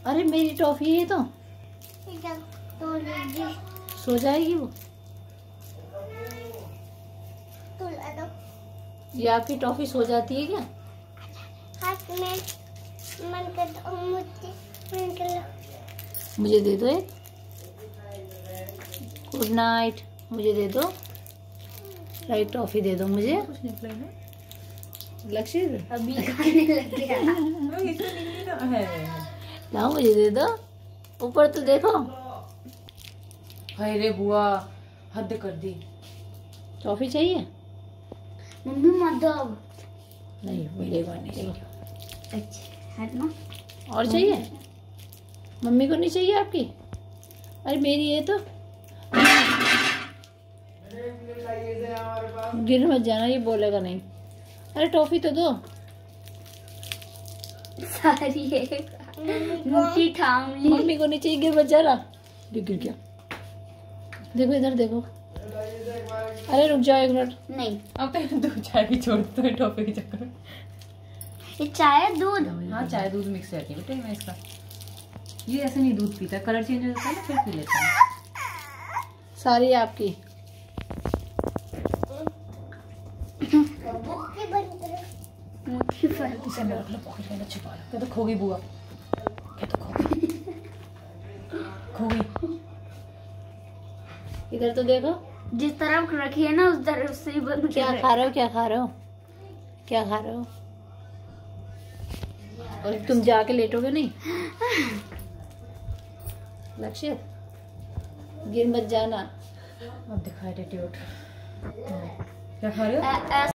अरे मेरी टॉफी है तो सो जाएगी वो। ये आपकी टॉफी सो जाती है क्या? हाथ में मन कर मुझे दे दो एक। Good night. मुझे दे दो। राइट टॉफी दे दो मुझे। लक्ष्य अभी खाने लग गया। लाओ मुझे दे दो। ऊपर तो देखो। हाय रे बुआ, हद कर दी। टॉफी चाहिए? मम्मी मत दो। नहीं मिलेगा नहीं। अच्छा है ना। और चाहिए? मम्मी को नहीं चाहिए आपकी? अरे मेरी है तो। गिर मत जाना, ये बोलेगा नहीं। अरे टॉफी तो दो। सारी मुट्ठी थाम ली। मम्मी को नहीं चाहिए, गिर मत जाना। गिर गया। देखो इधर देखो। अरे रुक जाओ एक मिनट। नहीं अब तो दूध चाय भी छोड़ दो टॉफी के चक्कर में। ये चाय दूध। हाँ चाय दूध मिक्स रहती है बेटे मैं इसका। ये ऐसे नहीं दूध पीता, कलर चेंज हो जाता है ना फिर पी लेता है। सारी आपकी। मुट्ठी भर। इसे मेरा अपना पॉकेट में छुपा लो। क्या तो खो गई बुआ। क्या तो खो गई। खो गई। इधर तो देखो। जिस तरफ रखी है ना उस तरफ से ही बंद। क्या खा रहे हो? क्या खा रहे हो? क्या खा रहे हो? और तुम जाके लेटोगे नहीं? लक्ष्य गिर मत जाना। अब दिखाई एटीट्यूड। क्या खा रहे हो?